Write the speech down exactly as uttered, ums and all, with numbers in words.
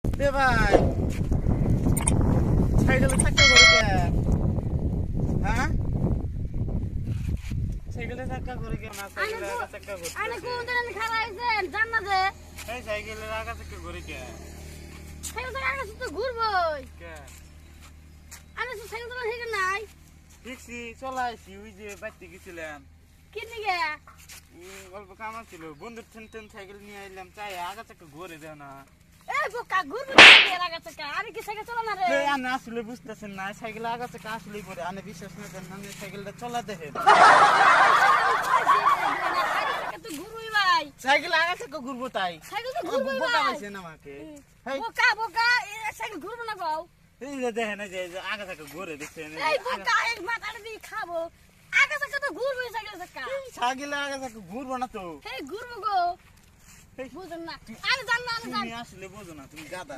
দে ভাই সাইকেলে চাক্কা করে কে হ্যাঁ সাইকেলে চাক্কা করে কে না সাইকেলে আগা চাক্কা করে আরে কোন দিন খারাপ হইছেন জান না যে এই সাইকেলের আগা চাক্কা করে কে সাইকেল আগা তো ঘুরবই কে আরে সাইকেল তো হেগে নাই ঠিকছি চলাইছি ওই যে বাইতে গেছিলাম কি নিগে অল্প কাম ছিল বন্ধুর টেন টেন সাইকেল নিয়ে আইলাম চাই আগা চাক্কা ঘুরে দেও না এ বোকা ঘুরবি আগা চাকা আরে কি সাইকেল চলা না রে এই আমি আসলে বুঝতেছেন না সাইকেল আগা চাক্কা আসলেই পরে আমি বিশ্বাস না করেন আমি সাইকেলটা চলা দেখেন তুই ঘুরবি ভাই সাইকেল আগা চাক্কা ঘুরবো তাই সাইকেল তো ঘুরবি বোকা ভাই পাইছেন আমাকে বোকা বোকা সাইকেল ঘুরবো না বাউ এই যে দেখেন এই যে আগা চাক্কা ঘুরে দেখছেন এই বোকা এক মাথাটা দিয়ে খাবো আগা চাকা তো ঘুরবি সাইকেল চাকা সাইকেল আগা চাক্কা ঘুরবো না তো এই ঘুরবো গো বুঝুন না আমি জান না আমি জান তুমি আসলে বোঝো না তুমি গাধা